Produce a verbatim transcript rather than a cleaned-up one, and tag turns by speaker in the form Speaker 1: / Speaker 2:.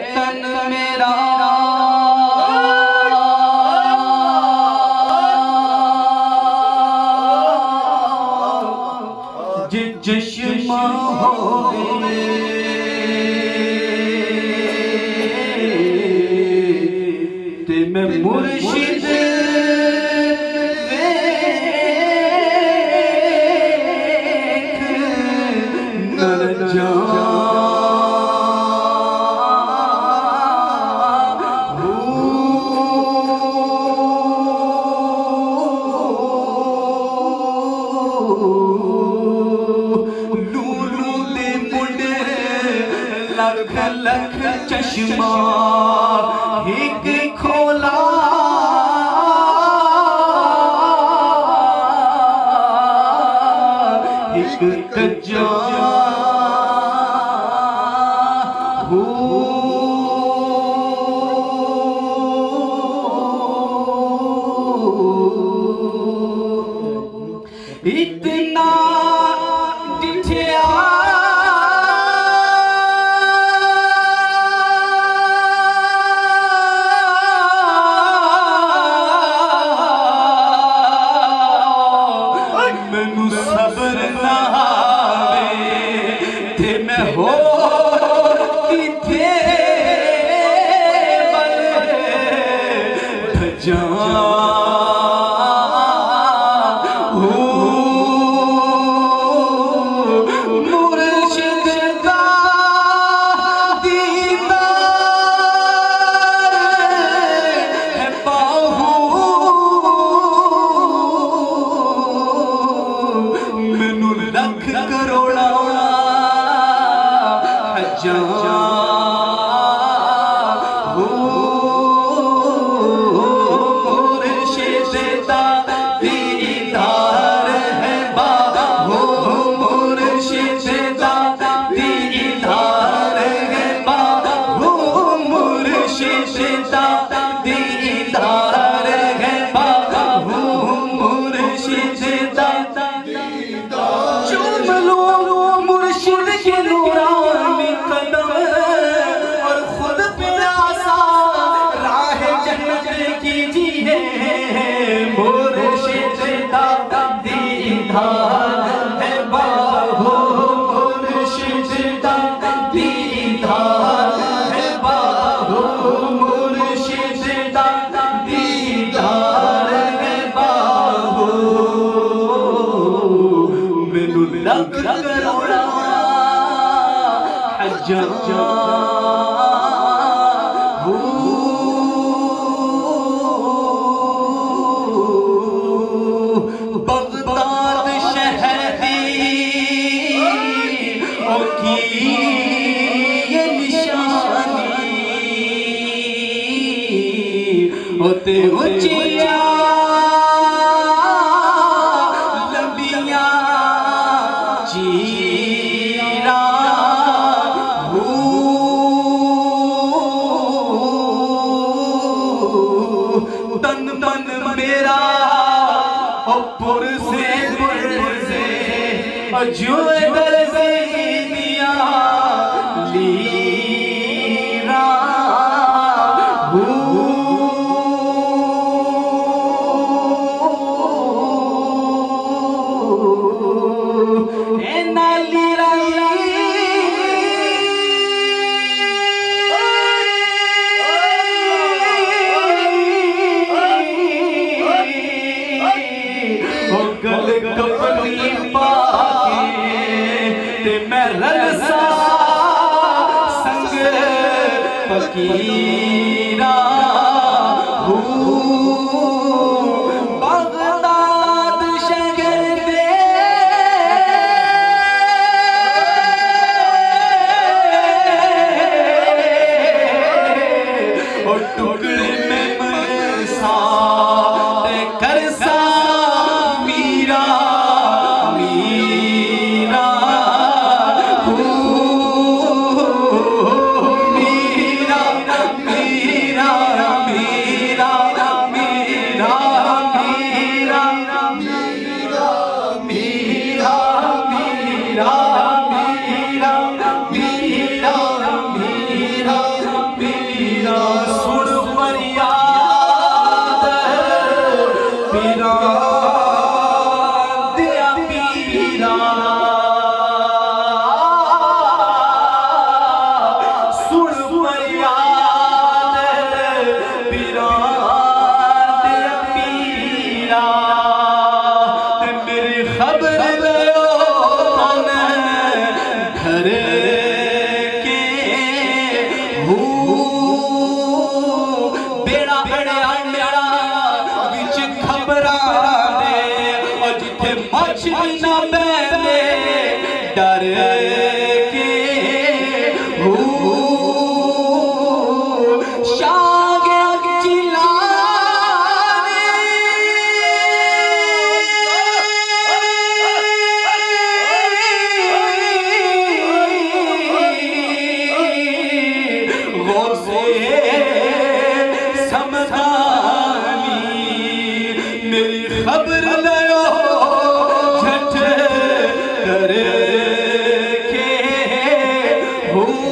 Speaker 1: तन मेरा चश्मा हो गए ते मैं मुर्शिद न जा लख लख चश्मा एक खोला एक कज्जा हो इतना डिठिया हो किथे बल जा हो मुर्शिद दा दीदार है बाहू मैनू लख करोड़ा जा हो मुर्शिद दा दीदार है बाबा हो मुर्शिद दा दीदार है बाबा हो मुर्शिद दा दीदार है बाबा हो मुर्शिद दा दीदार चूम लो मुर्शिद के नूरा मुर्शिद दा दीदार है बाबा मुर्शिद दा दीदार है बाबा मुर्शिद दा दीदार है बाबा मैनू लख करोड़ा हजा बगदाद शहर दी की ये निशानी होते ऊंचिया लंबिया चीरा हो तन मन मेरा पुर से पुर से जो दर से दिया लीरा हो ए नालीरा गल कपड़ी पाके ते मैं रलसा संग फकीरा हो बगदाद शहर दे और टुकड़े में मरसा ते करसा मीरा मीरा हो मीरा मीरा मीरा मीरा मीरा मीरा मीरा मीरा मीरा मीरा मीरा बेड़ा अड़िया मेरा विच खबरा दे और जिथे मछली ना बैठे डर के शागे चिल्लाने वो से समझानी मेरी खबर लो झट करे के हो